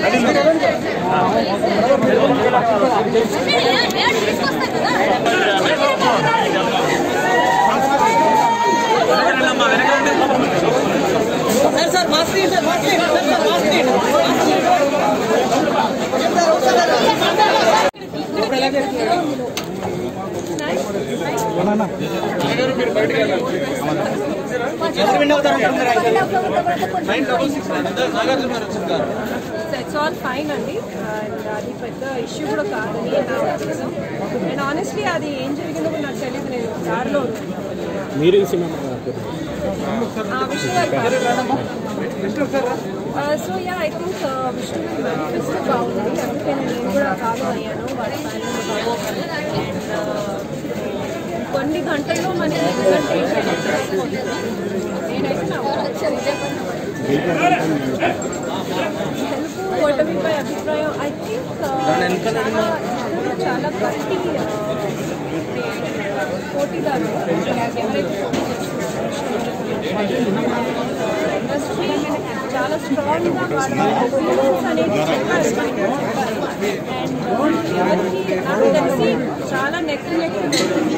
It's all fine అండి and అది పెద్ద ఇష్యూ కూడా కాదని నా ఉద్దేశం అండ్ ఆనెస్ట్లీ అది ఏం జరిగిందో నాకు తెలియదు నేను దారిలో so yeah I think Vishnu manifesto బాగుంది అందుకే నేను కూడా ఫాలో అయ్యాను వాళ్ళ కొన్ని గంటల్లో మనకి రిజల్ట్ నేనైతే నా తెలుగు ఓటమిపై అభిప్రాయం ఐ థింక్ చాలా గట్టి పోటీదారు ఎవరైతే ఇండస్ట్రీ చాలా స్ట్రాంగ్గా వాళ్ళ ఒపీనియన్స్ అనేది చెప్పారు అండ్ ఎవరికి నాకు తెలిసి చాలా నెక్